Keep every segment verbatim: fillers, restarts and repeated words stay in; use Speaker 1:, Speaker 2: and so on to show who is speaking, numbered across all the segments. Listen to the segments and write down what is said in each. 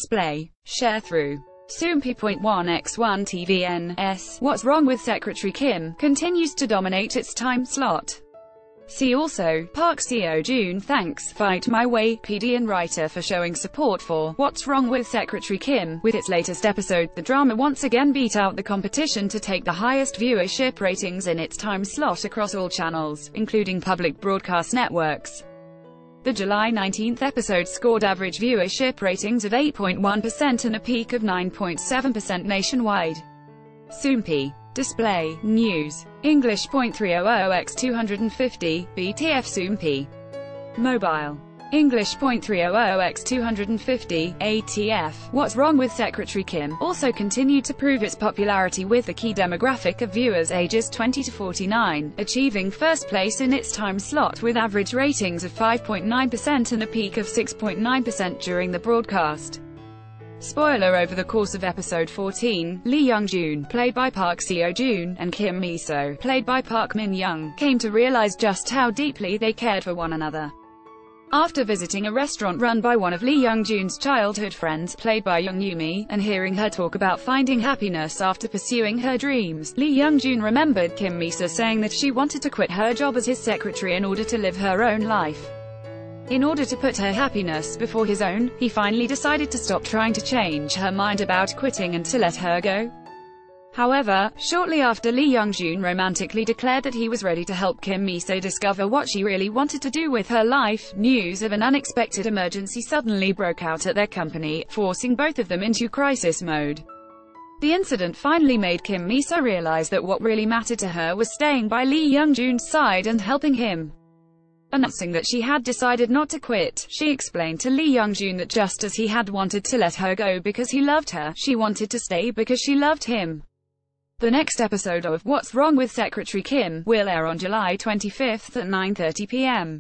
Speaker 1: Display. Sharethrough. Soompi point one by one T V N S. What's Wrong with Secretary Kim continues to dominate its time slot. See also, Park Seo-joon thanks Fight My Way P D and writer for showing support for What's Wrong with Secretary Kim. With its latest episode, the drama once again beat out the competition to take the highest viewership ratings in its time slot across all channels, including public broadcast networks. The July nineteenth episode scored average viewership ratings of eight point one percent and a peak of nine point seven percent nationwide. Soompi. Display. News. English three hundred by two fifty, B T F Soompi. Mobile. English three hundred by two fifty, A T F. What's Wrong with Secretary Kim also continued to prove its popularity with the key demographic of viewers ages twenty to forty-nine, achieving first place in its time slot with average ratings of five point nine percent and a peak of six point nine percent during the broadcast. Spoiler: over the course of episode fourteen, Lee Young-joon, played by Park Seo-joon, and Kim Mi-so, played by Park Min-young, came to realize just how deeply they cared for one another. After visiting a restaurant run by one of Lee Young-joon's childhood friends, played by Young Yumi, and hearing her talk about finding happiness after pursuing her dreams, Lee Young-joon remembered Kim Mi-so saying that she wanted to quit her job as his secretary in order to live her own life. In order to put her happiness before his own, he finally decided to stop trying to change her mind about quitting and to let her go. However, shortly after, Lee Young-joon romantically declared that he was ready to help Kim Mi-so discover what she really wanted to do with her life. News of an unexpected emergency suddenly broke out at their company, forcing both of them into crisis mode. The incident finally made Kim Mi-so realize that what really mattered to her was staying by Lee Young-joon's side and helping him. Announcing that she had decided not to quit, she explained to Lee Young-joon that just as he had wanted to let her go because he loved her, she wanted to stay because she loved him. The next episode of What's Wrong with Secretary Kim will air on July twenty-fifth at nine thirty p m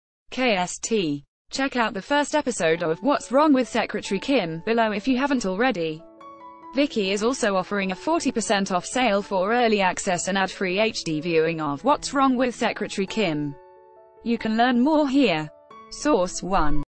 Speaker 1: K S T. Check out the first episode of What's Wrong with Secretary Kim below if you haven't already. Viki is also offering a forty percent off sale for early access and ad-free H D viewing of What's Wrong with Secretary Kim. You can learn more here. Source one.